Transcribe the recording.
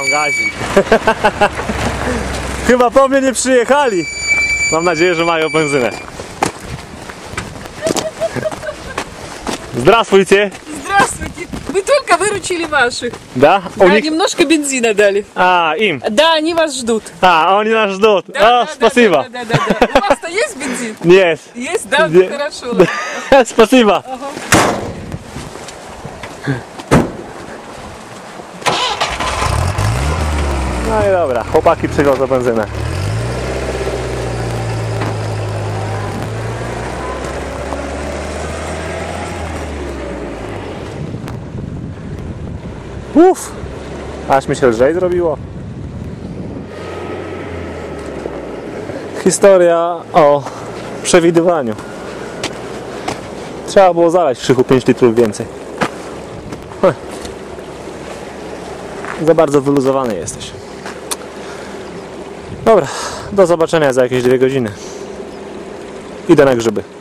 gazik. Chyba po mnie nie przyjechali. Mam nadzieję, że mają benzynę. Здравствуйте. Здравствуйте. Мы только выручили ваших. Да? Да, немножко бензина дали. А, им? Да, они вас ждут. А, они нас ждут. Да, О, да, спасибо. Да. У вас-то есть бензин? Нет. Есть, да? Нет. Хорошо. Да. Спасибо. Ага. No i dobra, chłopaki przywiozą benzynę. Uff, aż mi się lżej zrobiło. Historia o przewidywaniu. Trzeba było zalać w krzyku 5 litrów więcej. Za bardzo wyluzowany jesteś. Dobra, do zobaczenia za jakieś 2 godziny. Idę na grzyby.